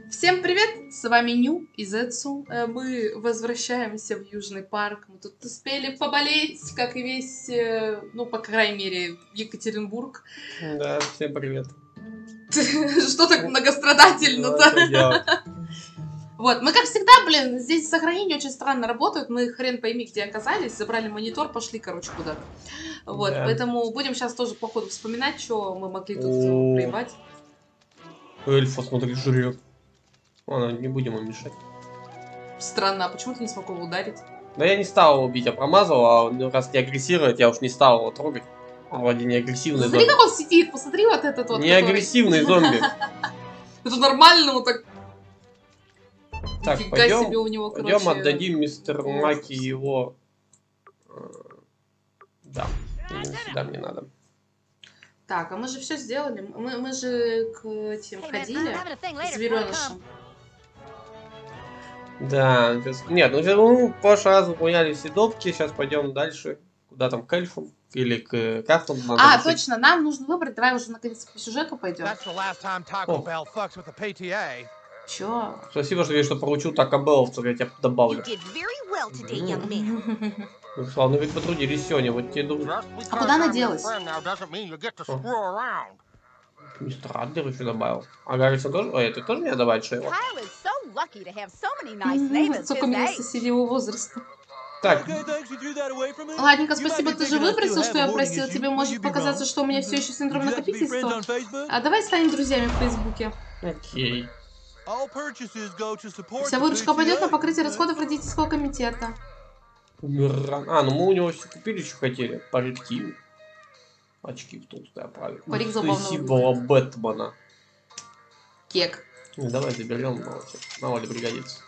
Всем привет! С вами Ню из Эцу. Мы возвращаемся в Южный парк. Мы тут успели поболеть, как и весь, ну, по крайней мере, Екатеринбург. Да, всем привет. Что так многострадательно-то? Вот, мы, как всегда, блин, здесь сохранения очень странно работают. Мы хрен пойми, где оказались. Забрали монитор, пошли, короче, куда-то. Вот, Да. Поэтому будем сейчас тоже, походу, вспоминать, что мы могли тут проебать. Эльфа, смотри, жрет. Ладно, не будем ему мешать. Странно, а почему ты не смог его ударить? Да я не стал его бить, я промазал, а раз не агрессирует, я уж не стал его трогать. Он вроде не агрессивный Смотри, зомби. как он сидит, посмотри вот этот вот. Не агрессивный зомби. Это нормально, вот так. Так, Нифига себе у него, пойдем короче, отдадим мистер Маки его. Да, сюда мне надо. Так, а мы же все сделали. Мы же к этим ходили. Зверенышам. Да, нет, ну в прошлый раз выполняли все допки, сейчас пойдем дальше. Куда там, к эльфам? Или к картам? А, точно, нам нужно выбрать. Давай уже наконец по сюжету пойдем. Чё? Спасибо, что поручил Тако Белловцев, я тебя добавлю. Вы славно ведь потрудились сегодня, вот тебе думаю. А куда она делась? Мистер Адлер еще добавил. А Гаррисон тоже? Ой, ты тоже меня добавить, Шейла? Сколько меня соседей его возраста. Так. Ладненько, спасибо, ты же выбросил, что я просил. Тебе может показаться, что у меня все еще синдром накопительства. А давай станем друзьями в Фейсбуке. Окей. Вся выручка пойдет на покрытие расходов родительского комитета. А, ну мы у него все купили, что хотели. Парики. Очки в толстые оправе. Парик забавного Спасибо, Бэтмена. Кек. Ну, давай заберем, мало ли пригодится.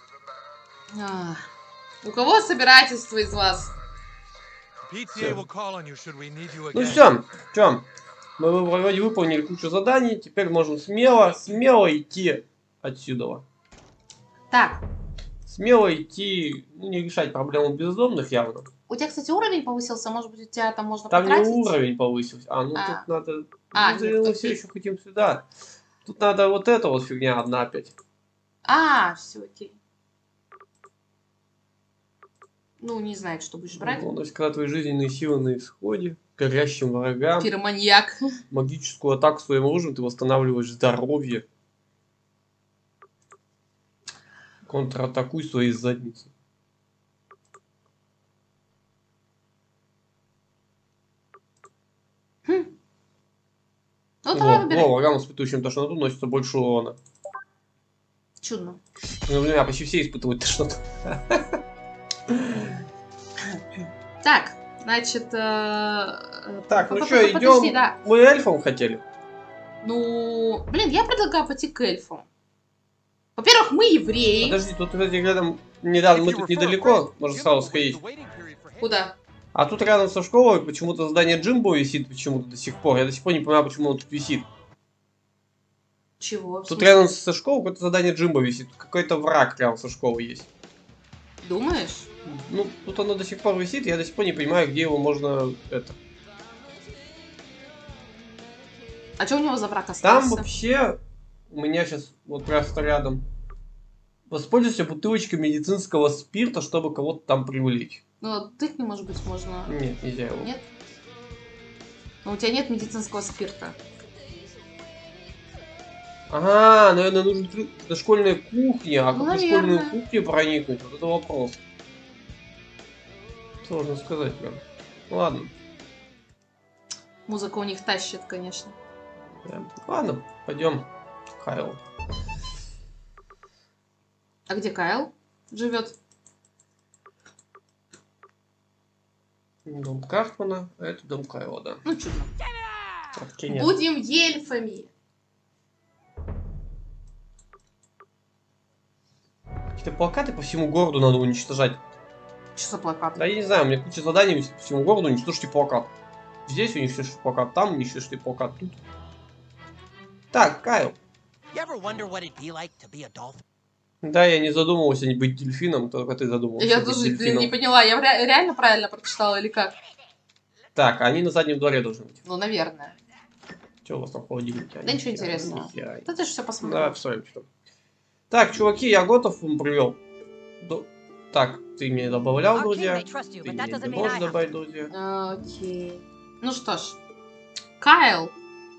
У кого собирательство из вас? Всё. Ну все, что? Мы вроде выполнили кучу заданий, теперь можем смело идти отсюда. Так. Смело идти, ну, не решать проблему бездомных явно. У тебя, кстати, уровень повысился, может быть, у тебя там можно там потратить? Там не уровень повысился. Тут надо... нет, мы все еще хотим сюда. Тут надо вот эта вот фигня одна опять. Все, окей. Ну, не знаю, что будешь брать. То есть, когда твои жизненные силы на исходе, горящим врагам. Пироманьяк. Магическую атаку своим оружием ты восстанавливаешь здоровье. Контратакуй своей задницей. Ну, давай выбирай. Врагам, испытывающим тошноту, носится больше урона. Чудно. Ну, блин, почти все испытывают тошноту. Так, значит... Так, ну что, идем. Да. Мы эльфом хотели. Ну, блин, я предлагаю пойти к эльфам. Во-первых, мы евреи. Подожди, тут рядом недавно, мы тут недалеко, можно сразу сходить. Куда? А тут рядом со школой почему-то здание Джимбо висит почему-то до сих пор. Я до сих пор не понимаю, почему оно тут висит. Чего? Тут рядом со школой какое-то задание Джимбо висит. Какой-то враг рядом со школой есть. Думаешь? Ну, тут оно до сих пор висит, я до сих пор не понимаю, где его можно это. А что у него за враг остался? Там вообще у меня сейчас вот просто рядом. Воспользуйся бутылочкой медицинского спирта, чтобы кого-то там привлечь. Ну, тыкни, может быть, можно. Нет, нельзя его. Нет? Но у тебя нет медицинского спирта. Ага, наверное, нужно на школьной кухне. А ну, как на школьную кухню проникнуть? Вот это вопрос. Сложно сказать прям. Ладно. Музыка у них тащит, конечно. Да. Ладно, пойдем к Кайлу. А где Кайл живет? Дом Картмана, а это дом Кайла, да. Ну, чудно. Так, будем эльфами. Какие-то плакаты по всему городу надо уничтожать. Что за плакаты? Да я не знаю, у меня куча заданий по всему городу, уничтожьте плакат. Здесь уничтожьте плакат, там уничтожьте плакат, тут. Так, Кайл. Да, я не задумывался не быть дельфином, только ты задумался. Я тоже не поняла, я реально правильно прочитала или как? Так, они на заднем дворе должны быть. Ну, наверное. Что у вас там в холодильнике? Да ничего интересного. Да ты же все посмотрел. Да, посмотрим, что. Так, чуваки, я готов вам привел. Так, ты мне добавлял, друзья. Ты мне не можешь добавить, друзья. Окей. Ну что ж. Кайл.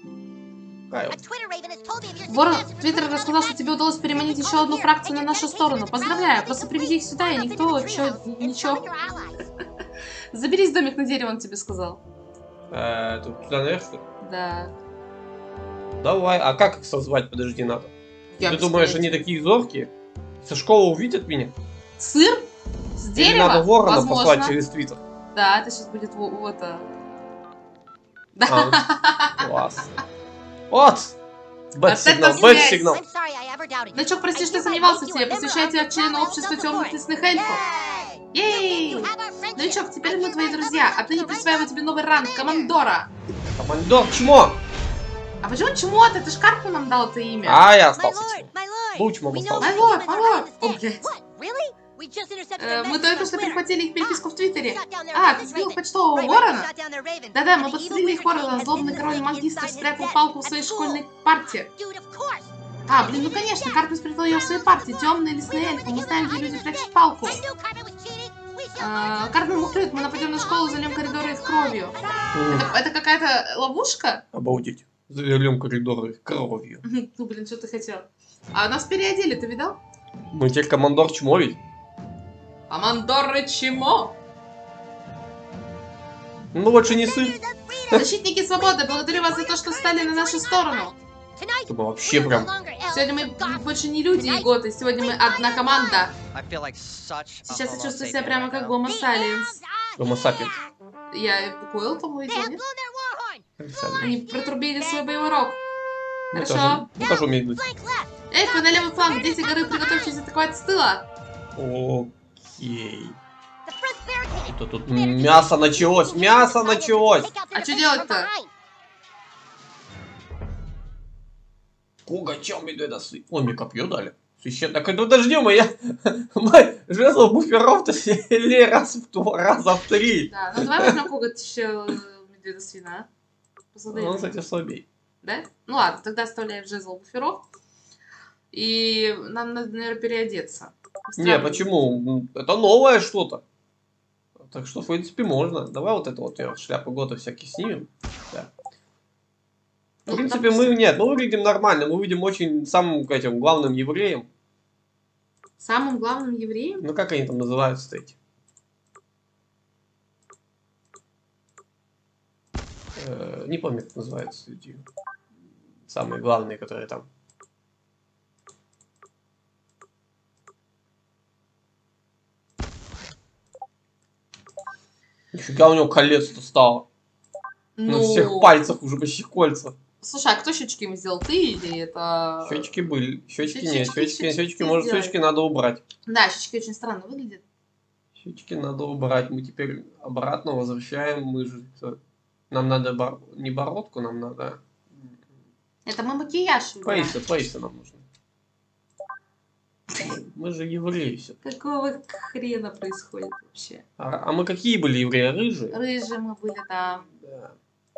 Ворон Твиттер рассказал, что тебе удалось переманить еще одну фракцию на нашу сторону. Поздравляю, просто приведи их сюда, и никто ничего. Заберись в домик на дерево, он тебе сказал. Тут туда наверх, что ли? Да. Давай, а как их созвать? Подожди, надо. Ты думаешь, они такие зоркие? Со школы увидят меня? Сыр? С дерева? Или надо ворона возможно. послать через Твиттер? Да, это сейчас будет вот. Класс. Вот! Бэт-сигнал. Дочок, прости, что сомневался в тебе. Посвящаю тебя члену общества темных лесных эльфов. Ей! Новичок, теперь мы твои друзья. Отныне присваиваю тебе новый ранг командора. Командор чмо! А почему чмо-то? Ты ж Карпу нам дал это имя. А, я остался чмо. Был чмо, остался. Майлорд! О, блядь. Мы только что перехватили их переписку в Твиттере. А, ты сбил почтового ворона? Да-да, мы подстрелили их ворона. Злобный король-магистр спрятал палку в своей школьной партии. А, блин, ну конечно, Карпу спрятал ее в своей партии. Темные лесные эльфы. Мы знаем, где люди прячут палку. Карпу мухлюет, мы нападем на школу, зальем коридоры их кровью. Это какая-то ловушка? Обалдеть. Зальем коридоры их кровью. Ну, блин, что ты хотел? А нас переодели, ты видал? Мы теперь командор чмо ведь? Командоры чмо? Ну лучше не сыр. Защитники свободы, благодарю вас за то, что стали на нашу сторону. Это вообще прям... Сегодня мы больше не люди и готы, сегодня мы одна команда. Сейчас я чувствую себя прямо как Гомо Салиенс. Гомо Сапиенс. Я Куэлл, по-моему, идет, Они протрубили свой боевой рог. Хорошо. Ну тоже умеет быть. Эльфы на левый фланг, дети горы, приготовьтесь атаковать с тыла. Окей. Тут мясо началось, мясо началось. А что делать-то? Пугачем иду до сы. Ой, мне копье дали. Священник. Так, подожди, мой жезл буферов-то сильнее раза в 3. Да, ну давай возьмем коготь еще медведа свина. Он, кстати, слабей. Да? Ну ладно, тогда оставляем жезл буферов. И нам надо, наверное, переодеться. Не, почему? Это новое что-то. Так что, в принципе, можно. Давай вот это вот шляпу года всякие снимем. Да. В принципе, мы выглядим нормально. Мы выглядим очень самым этим главным евреем. Самым главным евреем? Ну, как они там называются эти? Не помню, как называются эти. Самые главные, которые там. Нифига у него колец-то стало. На всех пальцах уже почти кольца. Слушай, а кто щечки ему сделал? Ты или это... Щечки были. Щечки нет. Щечки, может, щечки надо убрать. Да, щечки очень странно выглядят. Щечки надо убрать. Мы теперь обратно возвращаем. Мы же... Нам надо... Не бородку, нам надо... Это мы макияж выбираем. Пейсы нам нужны. Мы же евреи все. Какого хрена происходит вообще? А мы какие были евреи? Рыжие? Рыжие мы были, да. Да.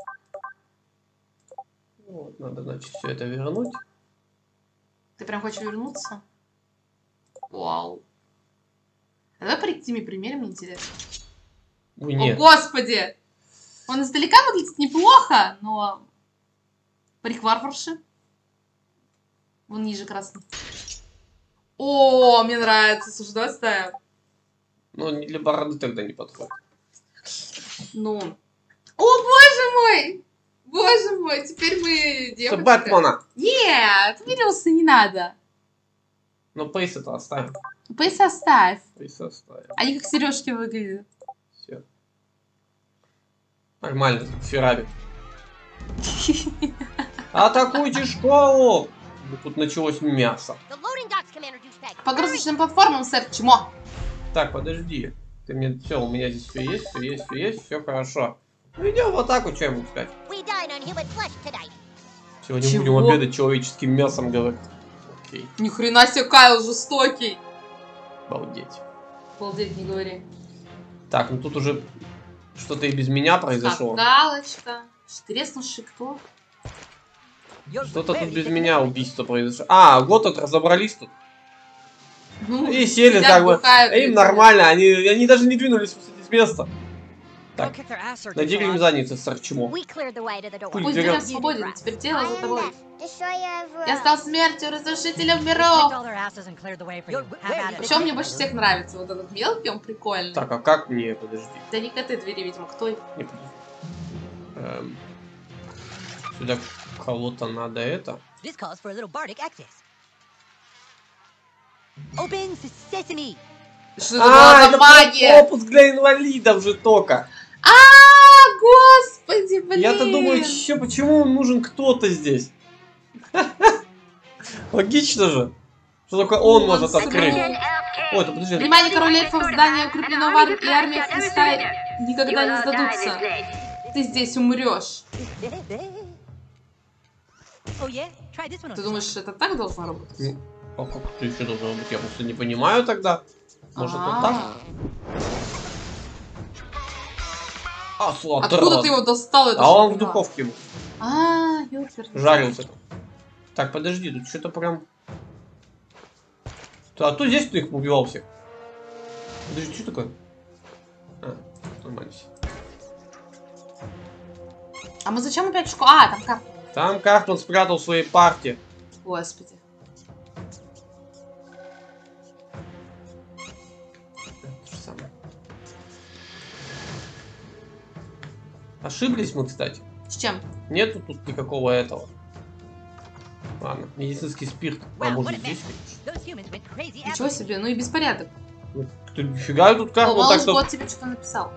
Вот, надо, значит, все это вернуть. Ты прям хочешь вернуться? Вау. А давай парик примерим, мне интересно. Ой, нет. О, господи! Он издалека выглядит неплохо, но... Парик варварши. Вон ниже красный. О, мне нравится. Слушай, давай ставим. Ну, для бороды тогда не подходит. Ну. О, боже мой! Боже мой, теперь мы девочка. Это Бэтмена. Нет, Вириуса не надо. Ну, пейсы-то оставим. Пейсы оставь. Пейсы оставим. Они как сережки выглядят. Все. Нормально, Феррари. Атакуйте школу! Тут началось мясо. Погрузочным платформам, сэр, чмо. Так, подожди. Ты мне... Все, у меня здесь все есть, все хорошо. Ну идем в атаку, что я могу сказать. Сегодня будем обедать человеческим мясом, говорит. Окей. Ни хрена себе, Кайл жестокий. Обалдеть. Обалдеть, не говори. Так, ну тут уже что-то и без меня произошло. Галочка. Треснувший кто? Что-то тут без меня убийство произошло. А, вот тут разобрались тут. Ну, И сели сидят, как бы. бухают, Им и нормально, они даже не двинулись с места. Go Так, kick their ass, Sir найди им Gunshaw. задницу, сарчмо. We cleared the way to the door. Пусть Пусть берем. берем свободен, теперь дело за тобой. Destroyer of Я стал смертью, разрушителем We kicked миров. all their asses and cleared the way for you. Have at it. Вообще, мне больше всех нравится вот этот мелкий, он прикольный. Так, а как мне, подожди. Да не к этой двери, видимо, к той. Не, подожди. Сюда кого-то надо это. This calls for a little bardic access. Open sesame. Что это была за это магия? пропуск для инвалидов же только. Господи, блин. Я-то думаю, почему нужен кто-то здесь? Логично же. Что только он может открыть. Ой, это подожди. Внимание, король эльфов, здание укреплено и армия Христа никогда не сдадутся. Ты здесь умрешь. Oh yeah, try this one on. Ты думаешь, это так должно работать? Ну, а как это еще должно быть? Я просто не понимаю тогда. Может, вот так? А, сладко. Откуда ты его достал? Я А даже он не в поняла. духовке был. ёпер. Жарился. Так, подожди, тут что-то прям... А то здесь ты их убивал всех. Подожди, что такое? А, нормально все. А мы зачем опять в школу? А, там карта. Там карту он спрятал в своей партии. Господи. То же самое. Ошиблись мы, кстати. С чем? Нету тут никакого этого. Ладно, медицинский спирт. А может здесь, конечно. Those humans went crazy Ничего after себе, ну и беспорядок. Ну, ты нифига тут карту О, вот так Малыш что... Год тебе что-то написал.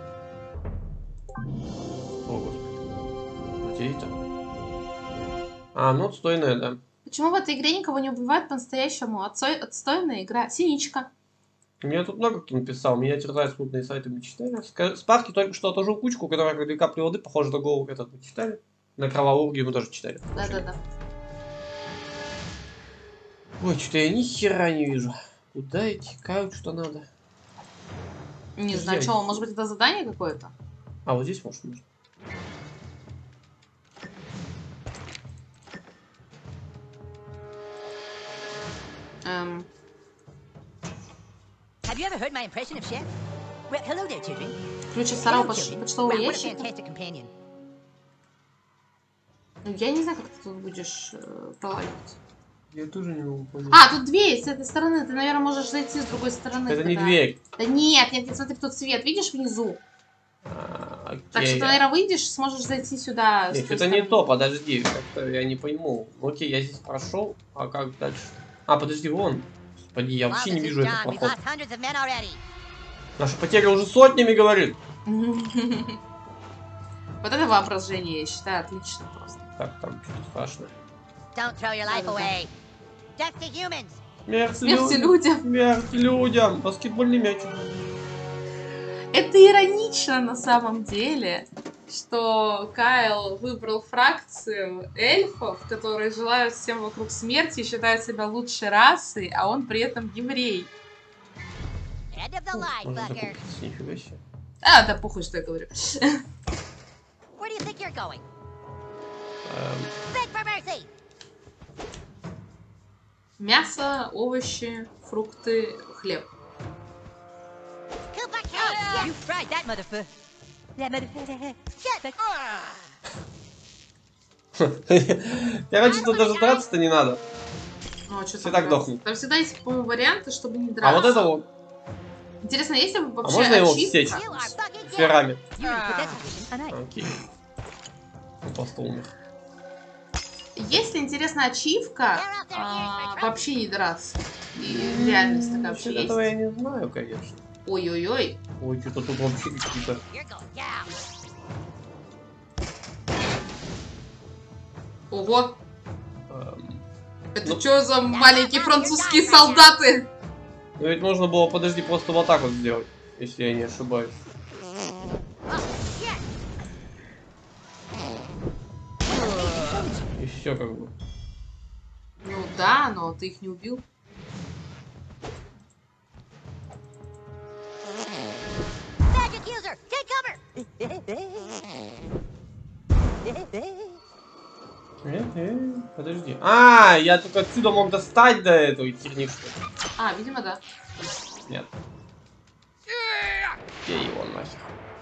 О, господи. Где это? А, ну отстойная, да. Почему в этой игре никого не убивают по-настоящему? Отстойная игра. Синичка. Мне тут много кто написал. Меня терзают смутные сайты мечтали. Спарки только что отложил кучку, которая как 2 капли воды, похоже на голову этот мы читали. На кровавургию мы тоже читали. Да-да-да. Ой, что-то я ни хера не вижу. Куда идти? Кают, что надо. Не знаю, Где? что, может быть, это задание какое-то? А, вот здесь может нужно. Have you ever heard my impression of Chef? Well, hello there, children. Ключ от старого Hello, children. почтового Wow, what a ящика. fantastic companion. Ну, я не знаю, как ты тут будешь пролазить. Я тоже не могу понять. А, тут дверь с этой стороны. Ты, наверное, можешь зайти с другой стороны. Это не когда- дверь. Да нет, нет, смотри, тут свет. Видишь внизу? Окей. Так что ты, наверное, выйдешь, сможешь зайти сюда. с Нет, той это не стороны. то, подожди. Как-то я не пойму. Ну, окей, я здесь прошел, а как дальше? А, подожди, вон. Господи, я вообще не вижу этот проход. Наша потеря уже сотнями говорит. Вот это воображение, я считаю, отлично просто. Так, там что-то страшное. Don't throw your life away. Death to humans. Смерть Смерть людям. людям. Смерть людям. Баскетбольный мяч. Это иронично на самом деле, что Кайл выбрал фракцию эльфов, которые желают всем вокруг смерти и считают себя лучшей расой, а он при этом еврей. End of the line, Можно fucker. закупиться, нифига себе. А, да похуй, что я говорю. Where do you think you're going? Beg for mercy. Мясо, овощи, фрукты, хлеб. Koopa cake. You fried that motherfucker. That motherfucker. Короче, тут даже драться-то не надо. Ну, а что Все там так драться? дохнут. Там всегда есть, по-моему, варианты, чтобы не А драться. вот это вот. Интересно, есть ли А вообще можно его ачивка? всечь You are fucking dead. сферами? You didn't put that position, and I. Окей. Ну, просто умер. Есть ли, интересно, ачивка вообще не драться? И реальность такая вообще есть? Этого я не знаю, конечно. Ой-ой-ой. Ой, что-то тут вообще какие-то... You're going down. Ого. Это Ну- что за маленькие французские солдаты? Ну ведь можно было, подожди, просто вот так вот сделать, если я не ошибаюсь. Oh, shit. И все как бы. Ну да, но ты их не убил. Badge accuser, take cover. Подожди. А, я только отсюда мог достать до этой херни, что ли? А, видимо, да. Нет. Я его нахер.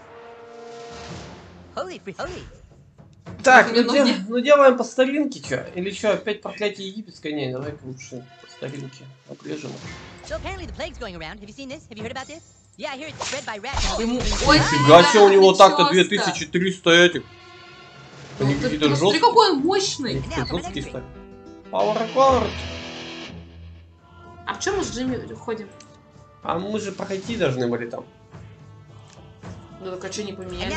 Так, ну делаем по старинке, чё? Или что, опять проклятие египетское? Не, давай лучше по старинке. Отрежем. Нифига себе, у него так-то 2300 этих. Они какие-то жесткие. Смотри, какой он мощный. Жесткие стали. Power record. А в чем мы с Джимми ходим? А мы же пройти должны были там. Ну так а что не поменяли?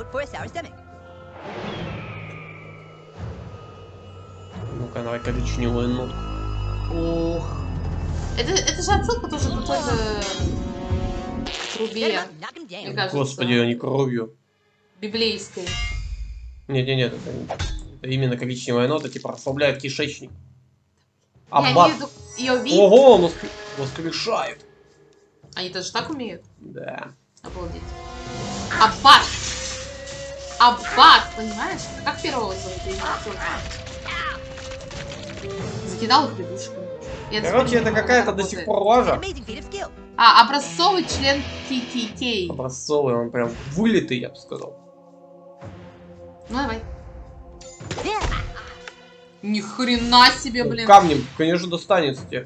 Ну-ка, давай коричневую нотку. Ох. Это же отсылка тоже к какой-то трубе. Мне кажется. Господи, они кровью. Библейской. Нет, это именно коричневая нота, типа расслабляет кишечник. Я имею в виду ее вид. Ого, он воскрешает. Они тоже так умеют? Да. Обалдеть. Аббат! Аббат, понимаешь? Как первого зовут? Закидал их лягушками. Короче, это какая-то до сих пор лажа. А, образцовый член KKK. Образцовый, он прям вылитый, я бы сказал. Ну давай. Ни хрена себе, блин. Камнем, конечно, достанется тебе.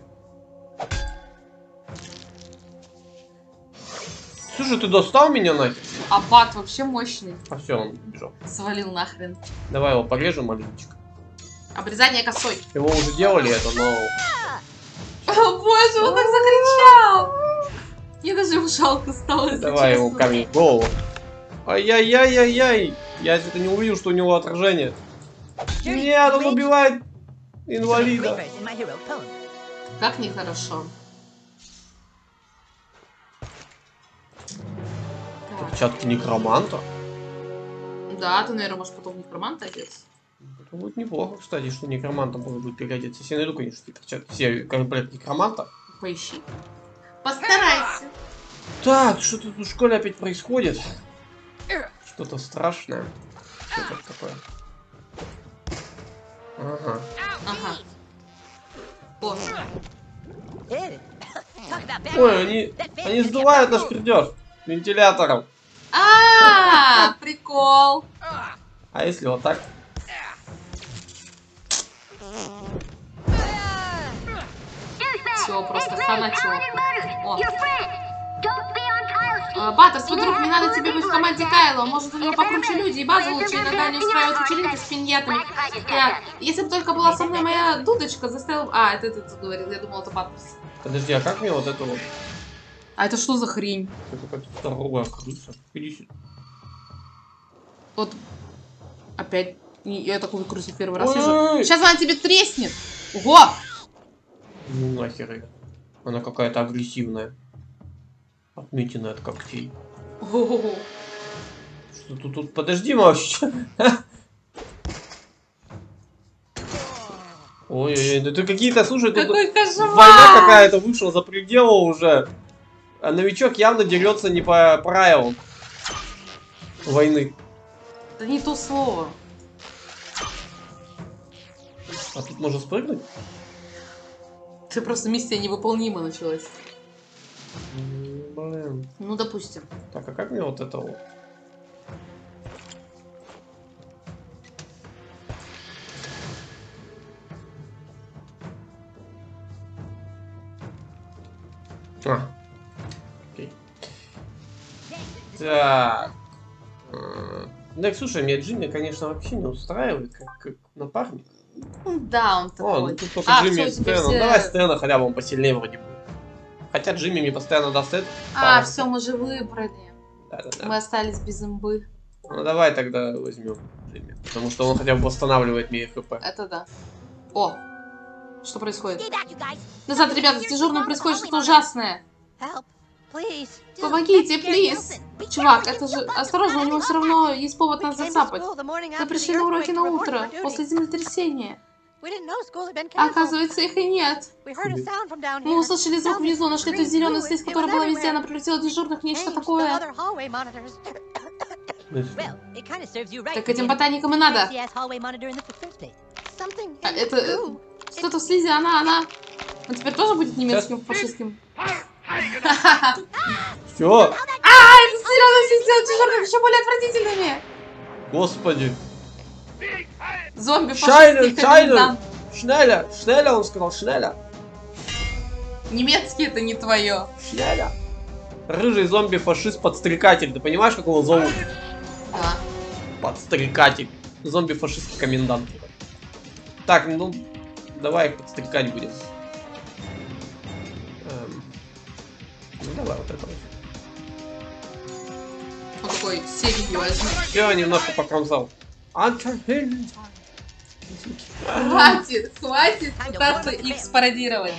Слушай, ты достал меня нахер? Аббат вообще мощный. А все, он убежал. Свалил нахрен. Давай его порежем маленечко. Обрезание косой. Его уже делали это, но... О боже, он так закричал! Мне даже его жалко стало, если Давай честно. его камень в голову. Ай-яй-яй-яй-яй. Я что-то не увидел, что у него отражение. Нет, он убивает инвалида. Как нехорошо. Перчатки некроманта? Да, ты, наверное, можешь потом в некроманта одеться. Это будет неплохо, кстати, что некромантом можно будет переодеться. Если я найду, конечно, перчатки. Все комплект некроманта. Поищи. Постарайся. Так, что тут в школе опять происходит? Что-то страшное. Что это такое? Ага. О. Ой, они сдувают наш пердеж вентилятором. Прикол. А если вот так? Все, просто хана чего. Баттер, свой друг, не надо тебе быть в команде Кайла. Может, у него покруче люди, и база лучше иногда не устраивает вечеринки с пиньятами. Если бы только была со мной моя дудочка, заставил... А, это ты говорил, я думал, это Баттер. Подожди, а как мне вот это вот? А это что за хрень? Это какая-то здоровая крыса. Иди сюда. Вот. Опять. Я такую крысу первый раз вижу. Сейчас она тебе треснет. Ого! Ну нахер ее. Она какая-то агрессивная. Отметина от когтей. Ого. Что тут? Подожди, вообще. Ой-ой-ой, да ты какие-то, слушай, тут война какая-то вышла за пределы уже. А новичок явно дерется не по правилам войны. Это не то слово. А тут можно спрыгнуть? Ты просто миссия невыполнима началась. Блин. Ну, допустим. Так, а как мне вот это вот? Окей. Так. Да, слушай, меня Джимми, конечно, вообще не устраивает, как напарник. Да, он такой. Ну тут только Джимми и Стэна. Все... Давай Стэна, хотя бы он посильнее вроде будет. Хотя Джимми мне постоянно даст это. Все, мы же выбрали. Да. Мы остались без имбы. Ну давай тогда возьмем Джимми. Потому что он хотя бы восстанавливает мне ХП. Это да. О! Что происходит? Назад, ребята, с дежурным происходит что-то ужасное. Помогите, плиз. Чувак, это же... Осторожно, у него все равно есть повод нас зацапать. Мы пришли на уроки на утро, после землетрясения. А оказывается, их и нет. Мы услышали звук внизу, нашли ту зеленую слизь, которая была везде, она прилетела дежурных, нечто такое. Так этим ботаникам и надо. Something. Это... Что-то в слизи, она... Он теперь тоже будет немецким, фашистским? Все. Это серьезно, все сделать чужорками еще более отвратительными. Господи. Зомби Шайнер, фашистский Шайнер. комендант. Шнеля, Шнеля, он сказал, Шнеля. Немецкий это не твое. Шнеля. Рыжий зомби-фашист-подстрекатель. Ты понимаешь, как его зовут? Да. Подстрекатель. Зомби-фашистский комендант. Так, ну, давай их подстрекать будем. Ну, давай вот это вот. Он такой серьезный. Все, немножко покромсал. Хватит пытаться X пародировать.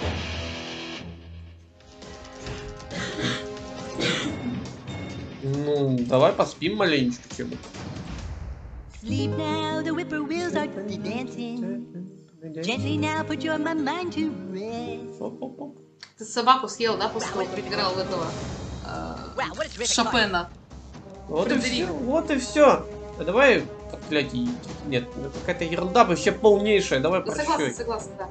Ну, давай поспим маленечко, чем. Sleep now, the whippoorwills are dancing. Gently now, put your mind to rest. Ты собаку съел, да, после того, как играл в этого Wow, what a terrific Шопена? Вот и Фредерик. все, вот и все. А давай, проклятие. Нет, это какая-то ерунда вообще полнейшая. Давай Да, согласна, прощай. согласна, да.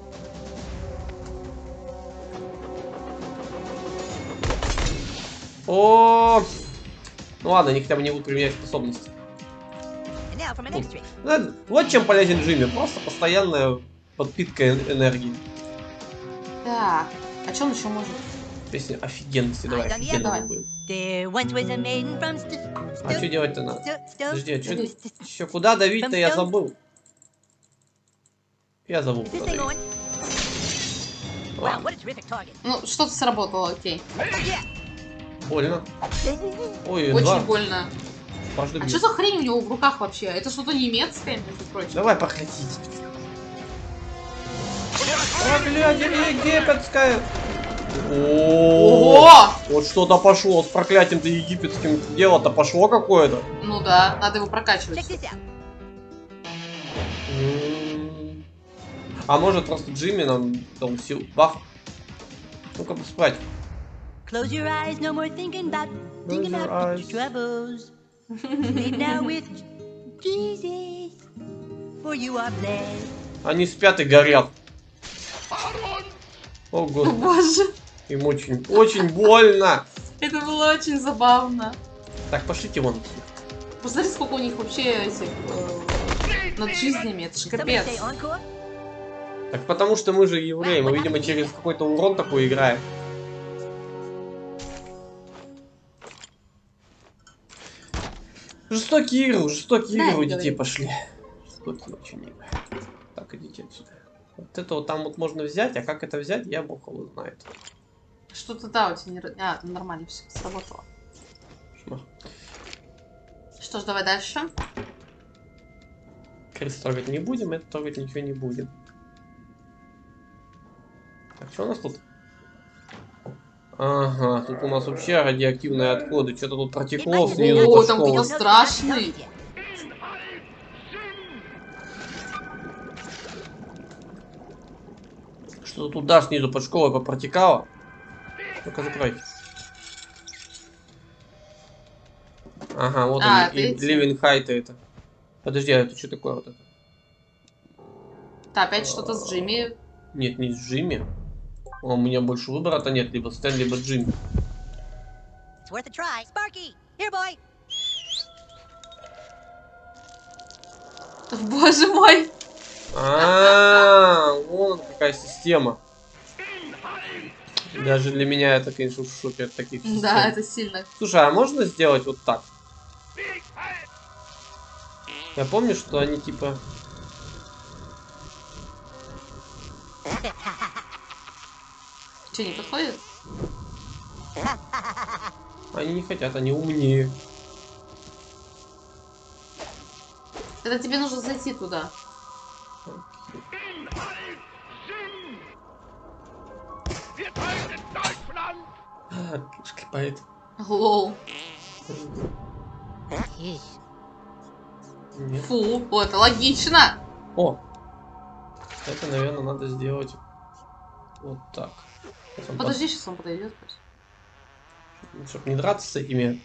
О, ну ладно, они хотя бы не будут применять способности. And now for my next trick. Ну, вот чем полезен Джимми. Просто постоянная подпитка энергии. Так, а что он еще может? Песня офигенности. Давай, Давай. офигенно будет. There once was a maiden from А что делать-то надо? Подожди, а Подожди, что еще куда давить-то я забыл? Я забыл. Is this куда thing давить. on? Wow, Ладно. what a terrific target. Ну, что-то сработало, окей. Yeah. Больно. Ой, Очень два. больно. Дважды А бьет. что за хрень у него в руках вообще? Это что-то немецкое, между прочим. Давай прекратить. Проклятие египетское. О, Ого! вот что-то пошло с проклятием-то египетским. Дело-то пошло какое-то. Ну да, надо его прокачивать. Check this out. А может просто Джимми нам дал сил баф? Ну-ка поспать. Close your eyes, no more thinking about Close your your eyes. troubles. Sleep now with Jesus, for you are blessed. Они спят и горят. О, О господи. боже, Им очень, очень больно. это было очень забавно. Так, пошлите вон. Посмотри, сколько у них вообще этих над жизнями, это ж Somebody капец. say encore? Так потому что мы же евреи, мы, видимо, через какой-то урон такой играем. Жестокие Да, игры у не детей говори. пошли. Жестокие очень игры. Так, идите отсюда. Вот это вот там вот можно взять, а как это взять, я бог его знает. Что-то да, у тебя не... А, это нормально, все сработало. Шмах. Что ж, давай дальше. Крест трогать не будем, это трогать ничего не будем. Так, что у нас тут? Ага, тут у нас вообще радиоактивные отходы. Что-то тут протекло снизу О, под там школой. какие-то страшные. Что-то туда снизу под школой попротекало. Ну-ка, закрой. Ага, вот А, они, это эти? Living Height это. Подожди, а это что такое вот это? Да, опять что-то с Джимми. Нет, не с Джимми. У меня больше выбора-то нет, либо Стэн, либо Джимми. It's worth a try. Sparky, here, boy. Боже мой. Вон какая система. Даже для меня это, конечно, в шоке от таких систем. Да, это сильно. Слушай, а можно сделать вот так? Я помню, что они типа... Что, не подходит? Они не хотят, они умнее. Это тебе нужно зайти туда. Шкипает. Лоу. Нет. Фу, вот, это логично. О! Это, наверное, надо сделать вот так. Подожди, сейчас он подойдет. Чтобы не драться с этими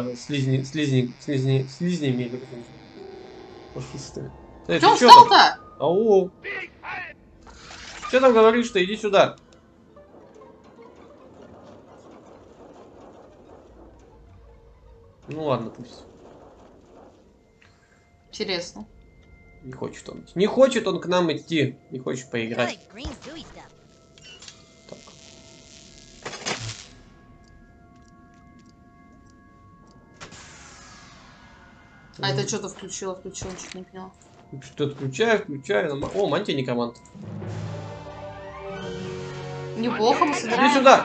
слизнями или какими-то фашистами. Что он встал-то? Ау. Что там говоришь-то? Иди сюда. Ну ладно, пусть. Интересно. Не хочет он. Не хочет он к нам идти. Не хочет поиграть. Like green gooey stuff. Так. А это что-то включила, чуть не поняла. Что включаю. О, мантия некоманд. Неплохо мы Иди собираем. сюда.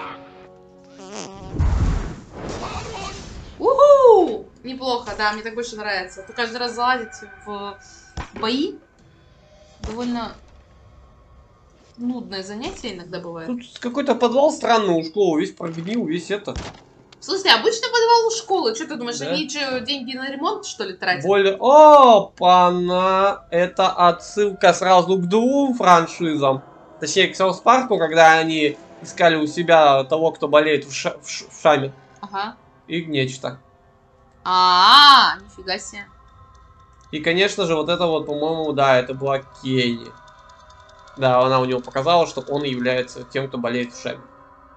Уху! Неплохо, да, мне так больше нравится. То каждый раз залазить в бои довольно нудное занятие иногда бывает. Тут какой-то подвал странный у школы. Весь прогнил, весь это. В смысле, обычный подвал у школы? Что ты думаешь, Да. они что, деньги на ремонт, что ли, тратят? Более... Опа-на! Это отсылка сразу к двум франшизам. Точнее, к Саус Парку, когда они искали у себя того, кто болеет в шаме. Ага. И нечто. Нифига себе. И, конечно же, вот это вот, по-моему, да, это была Кенни. Да, она у него показала, что он является тем, кто болеет в шаме.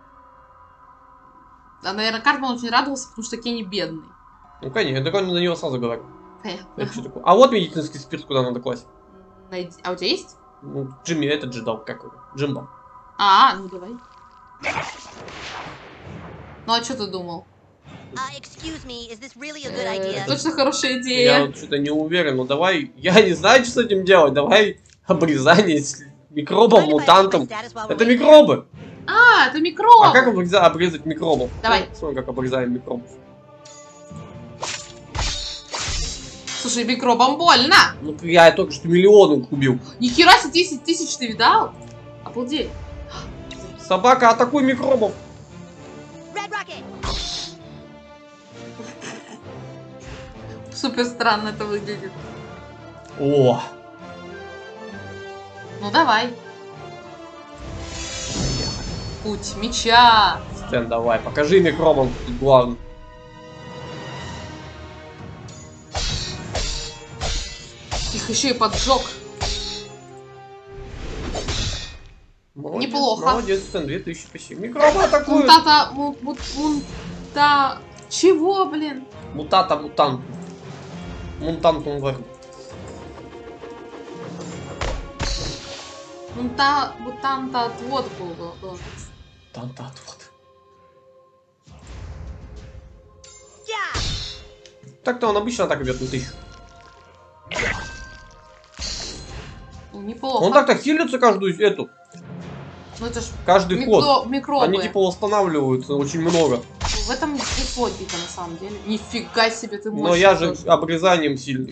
А, наверное, Картман очень радовался, потому что Кенни бедный. Ну, конечно, так он на него сразу говорит. Понятно. Это что такое? А вот медицинский спирт, куда надо класть. А у тебя есть? Ну, Джимми, этот же дал, как его? Джимбо. Ну давай. Ну а что ты думал? Excuse me, is this really a good idea? Точно хорошая Я идея. вот что-то не уверен, ну давай, я не знаю, что с этим делать, давай обрезание с микробом, Mind if I мутантом. check my status while we're Это waiting? микробы. Это микроб. А как обрезать микробов? Давай. Ну, смотри, как обрезаем микробов. Слушай, микробам больно. Ну, я только что миллионы убил. Нихера себе, 10 тысяч ты видал? Обалдеть. Собака, атакуй микробов. Red Rocket! Супер странно это выглядит. О, Ну давай. Путь меча. Стэн, давай, покажи микробам, тут главное. Их еще и поджег. Молодец, Неплохо. Молодец, Стэн, 2000 почти. Микробы атакуют. Мутата... Чего, блин? Мутата, мутант. Мутантум вверх. Мутанта отвод был. Мутанта отвод. Yeah! Так-то он обычно так бьет на 1000. Неплохо. Он так-то хилится каждую эту. Ну это ж Каждый ход. микробы. Они типа восстанавливаются очень много. В этом есть логика на самом деле. Нифига себе ты мощный. Но я же тоже. обрезанием сильный.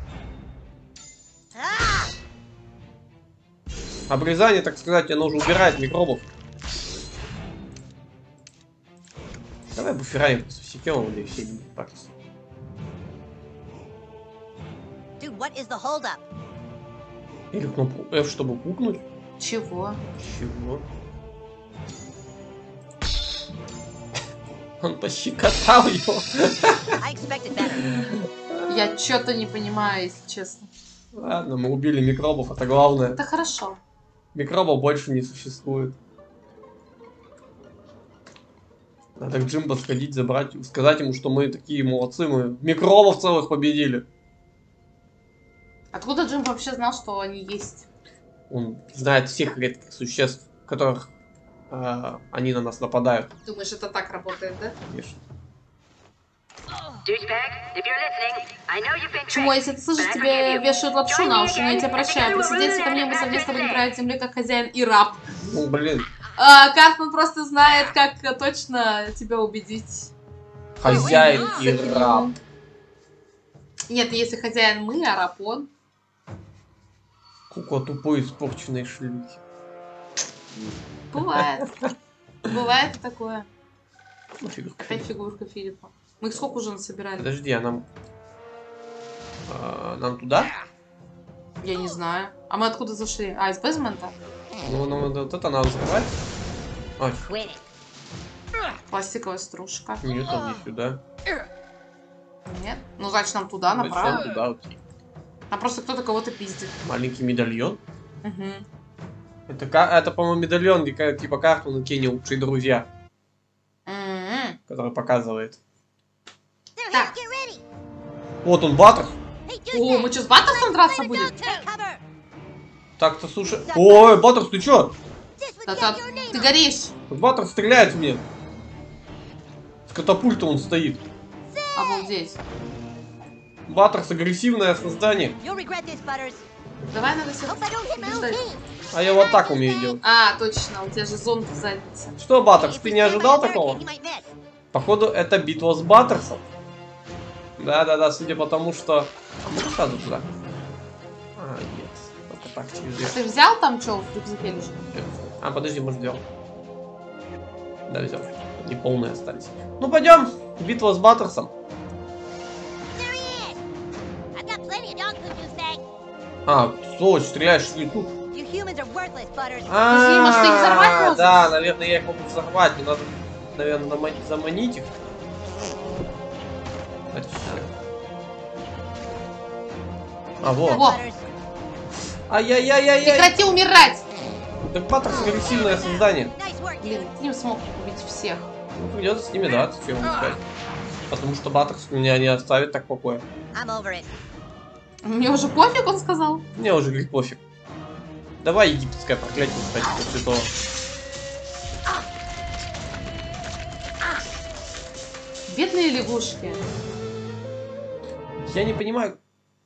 Ah! Обрезание, так сказать, оно же убирает микробов. Давай буфераем со всяким, да и все не парятся. Dude, what is the holdup? Или кнопку F, чтобы пукнуть. Чего? Чего? Он пощекотал его. I expected better. Я что-то не понимаю, если честно. Ладно, мы убили микробов, это главное. Это хорошо. Микробов больше не существует. Надо к Джимбо сходить, забрать, сказать ему, что мы такие молодцы, мы микробов целых победили. Откуда Джим вообще знал, что они есть? Он знает всех редких существ, которых они на нас нападают. Думаешь, это так работает, да? Конечно. Почему, если ты слышишь, тебе вешают лапшу на уши, но я тебя прощаю. Присоединяйся ко мне, мы совместно будем править землей, как хозяин и раб. Ну, блин. Картман просто знает, как точно тебя убедить. Хозяин и раб. Нет, если хозяин мы, а раб он. Кукла тупой испорченной шлюхи. Бывает. Бывает и такое. Ну, фигурка. Опять фигурка Филиппа. Мы их сколько уже насобирали? Подожди, а нам... нам туда? Я не знаю. А мы откуда зашли? Из бейсмента? Ну, вот это надо закрывать. Ой, Winning. Пластиковая стружка. нет, там не сюда. Нет? Ну, значит, нам туда, Значит, направо. нам туда, вот. А просто кто-то кого-то пиздит. Маленький медальон. Угу. Это по-моему, медальон, где типа карту накинул лучшие друзья, который показывает. Так. Вот он, Баттерс. О, мы что, с Баттерсом драться будем? Так-то, слушай. Ой, Баттерс, ты чё? Ты горишь. Баттерс стреляет в меня. С катапульта он стоит. Обалдеть. Баттерс агрессивное создание. Давай надо всех побеждать. А я вот так умею делать. А, точно, у тебя же зонт в заднице. Что, Баттерс, ты не ожидал такого? Походу, это битва с Баттерсом. Да-да-да, судя по тому, что... Сразу туда. А, нет. Только так, через дверь. Ты взял там что в рюкзаке лежит? А, подожди, может, взял. Да, взял. Неполные остались. Ну, пойдем. Битва с Баттерсом. А, сволочь, стреляешь в свету. может, ты их взорвать можешь? Да, наверное, я их могу взорвать. Мне надо, наверное, заманить их. А, вот. Во, Ай-яй-яй-яй-яй. прекрати умирать! Так Баттерс агрессивное создание. Блин, ты не смог убить всех. Ну, придется с ними драться, что я могу сказать. Потому что Баттерс меня не оставит так в покое. Мне уже пофиг, он сказал. Мне уже говорит пофиг. Давай египетское проклятие, кстати, после того. Бедные лягушки. Я не понимаю.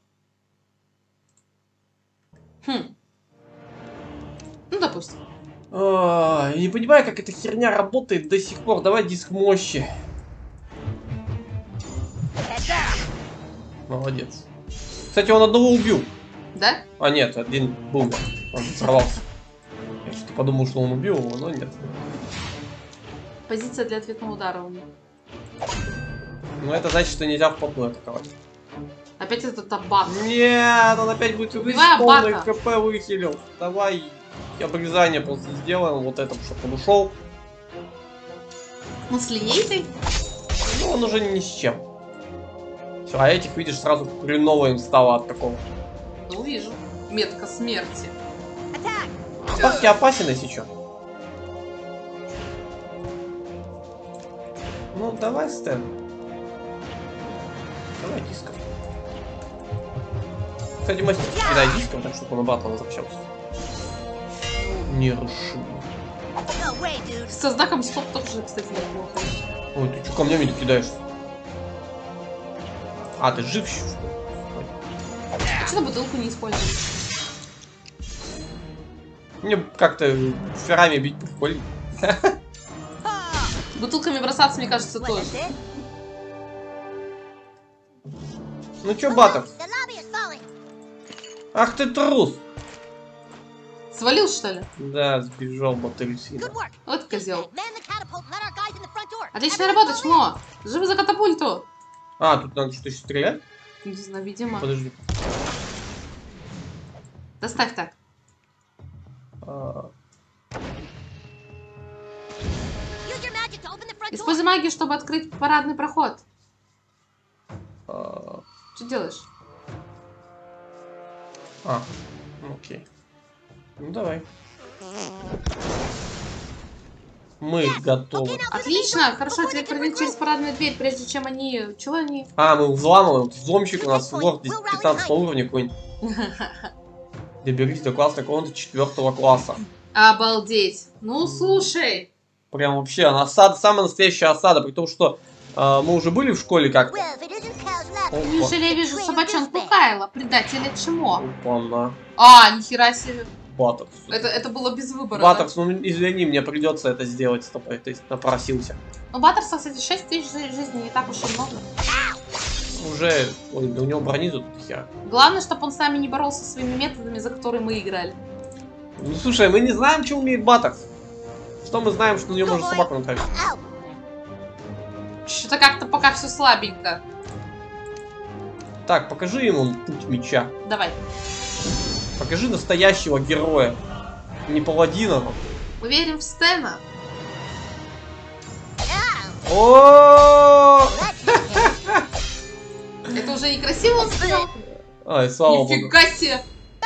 Хм. Ну, допустим. Я не понимаю, как эта херня работает до сих пор. Давай диск мощи. Молодец. Кстати, он одного убил. Да? А нет, один был. Он взорвался. Я что-то подумал, что он убил его, но нет. Позиция для ответного удара у них. Ну это значит, что нельзя вплотную атаковать. Опять этот табак. Нет, он опять будет Убивай полный Абака. КП выхилил. Давай обрезание просто сделаем вот это, чтобы он ушел. Он с линейкой? Ну он уже ни с чем. Все, а этих, видишь, сразу хреново им стало от такого. Ну, вижу. Метка смерти. Абаки опасен, если что. Ну, давай, Стэн. Давай диском. Кстати, мастер, кидай диском, так чтобы он обратно возвращался. Нерушимо. Со знаком стоп тоже, кстати, неплохо. Ой, ты что камнями-то кидаешься? А, ты жив еще, что ли? А что на бутылку не используешь? Мне как-то ферами бить прикольно. Бутылками бросаться, мне кажется, тоже. Ну чё, Баттерс? Ах ты трус! Свалил, что ли? Да, сбежал Баттерсина. Вот козел. Отличная работа, чмо! Живи за катапульту! А, тут надо что-то еще стрелять? Не знаю, видимо. Подожди. Доставь так. Используй магию, чтобы открыть парадный проход. Что делаешь? Ну, окей. Ну давай. Мы готовы. Отлично, хорошо, теперь пройдем через парадную дверь, прежде чем они... Чего они? А, мы взламываем. Взломщик у нас лорд 15 уровня какой-нибудь. Доберитесь до классной комнаты 4 класса. Обалдеть. Ну, слушай. Прям вообще, осада, самая настоящая осада, при том, что мы уже были в школе как-то. Неужели я вижу собачонку Кайла, предателя чмо? Опа-на. А, нихера себе. Баттерс. Это было без выбора. Баттерс, ну извини, мне придется это сделать с тобой, ты напросился. Ну, Баттерса, кстати, 6 тысяч жизней не так уж и много. Уже, ой, да у него брони тут хера. Главное, чтобы он с нами не боролся своими методами, за которые мы играли. Ну слушай, мы не знаем, что умеет Баттерс. Что мы знаем, что на него можно собаку натравить? Что-то как-то пока все слабенько. Так, покажи ему путь меча. Давай. Покажи настоящего героя. Не паладина. Мы верим в Стэна. О! Это уже некрасиво он сказал? Ай, слава богу. Нифига себе!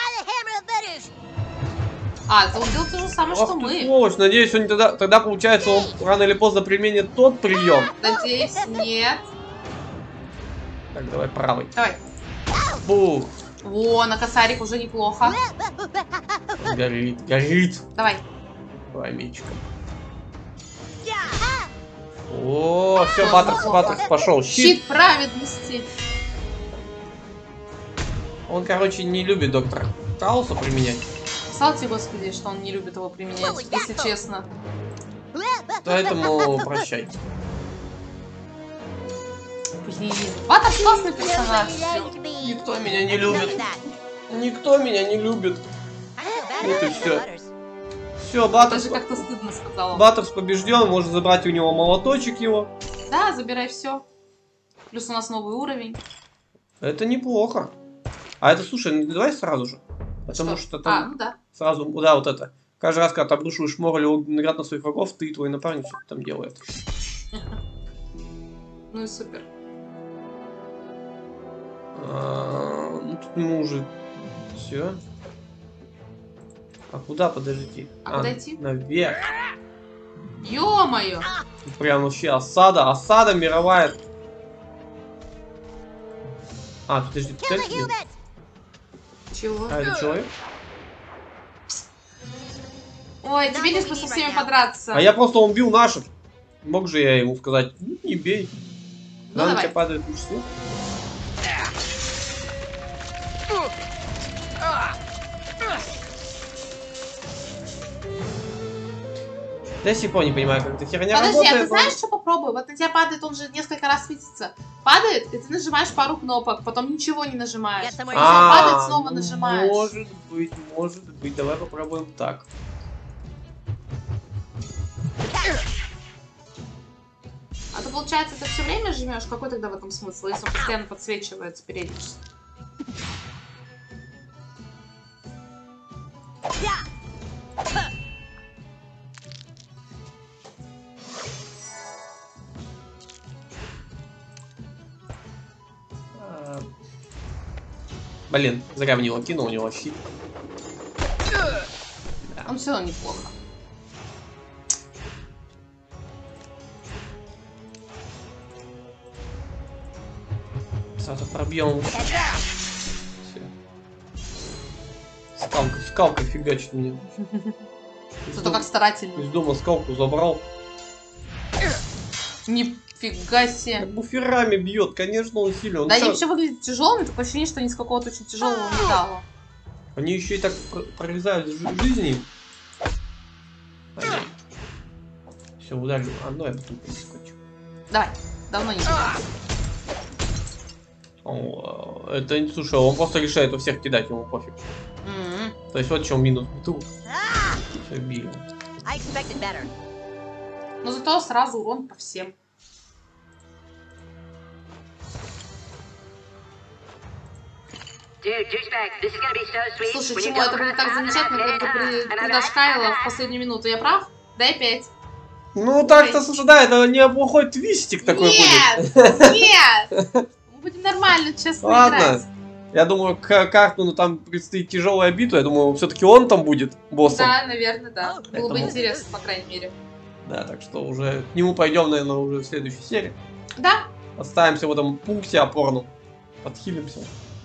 А, это он делал то же самое, что Ах ты, мы. сволочь, надеюсь, он тогда получается, он рано или поздно применит тот прием. Надеюсь, нет. Так, давай правый. Давай. Бух. О, на косарик уже неплохо. Горит, горит. Давай. Давай мечиком. О, все, Баттерс пошел. Щит праведности. Он, короче, не любит доктора Хауса применять. Слава тебе, Господи, что он не любит его применять, если честно. Поэтому прощай. Блин, Баттерс классный персонаж. Никто меня не любит. Никто меня не любит. Вот и все. Все, Баттерс. Даже как-то стыдно сказала. Баттерс побежден, можно забрать у него молоточек его. Да, забирай все. Плюс у нас новый уровень. Это неплохо. А это, слушай, ну давай сразу же. Потому что там ну да. сразу, да, вот это. Каждый раз, когда ты обрушиваешь мор или наград на своих врагов, ты и твой напарник что-то там делает. Ну и супер. Ну тут мы уже все. А куда, подожди? Куда идти? Наверх. Ё-моё! Прям вообще осада. Осада мировая. Подожди, ты цель? Чего? А, это человек? Ой, тебе не смысл со всеми подраться. А я просто убил наших. Мог же я ему сказать, ну, не бей. Ну, Да, на давай. тебя падает луч света. Да я сих пор не понимаю, как эта херня Подожди, работает. а ты знаешь, что попробуй? Вот на тебя падает, он же несколько раз светится. Падает, и ты нажимаешь пару кнопок, потом ничего не нажимаешь. Потом падает, снова нажимаешь. Может быть. Давай попробуем так. А ты, получается, ты все время жмешь? Какой тогда в этом смысл, если он постоянно подсвечивается, периодически? Блин, зря в него кинул, у него щит. Он все равно неплохо. Сразу пробьем. Скалка фигачит меня. Зато как старательно. Из дома скалку забрал. Нифига себе. Как буферами бьет, конечно, он сильный. Да, они вообще выглядят тяжелыми, такое ощущение, что они из какого-то очень тяжелого металла. Они еще и так прорезают жизни. Все, ударил. Ну я потом перескочу. Давай, давно не видел. Это, слушай, он просто решает у всех кидать, ему пофиг. То есть вот в чем минус бутылок. Все, били. Но зато сразу урон по всем. Слушай, чему это будет так замечательно, когда ты предашь Кайла в последнюю минуту. Я прав? Дай 5. Ну так-то, слушай, да, это неплохой твистик такой будет. Нет! Мы будем нормально, честно играть. Ладно. Я думаю, к Картману там предстоит тяжелая битва. Я думаю, все-таки он там будет боссом. Да, наверное, да. Было бы Поэтому- интересно, по крайней мере. Да, так что уже к нему пойдем, наверное, уже в следующей серии. Да? Оставимся в этом пункте опорном. Подхилимся.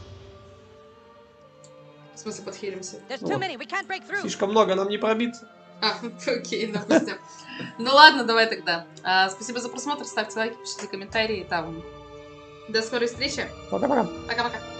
В смысле, подхилимся? Слишком много, нам не пробиться. Окей, допустим. Ну ладно, давай тогда. Спасибо за просмотр, ставьте лайки, пишите комментарии. Там. До скорой встречи. Пока-пока. Пока-пока.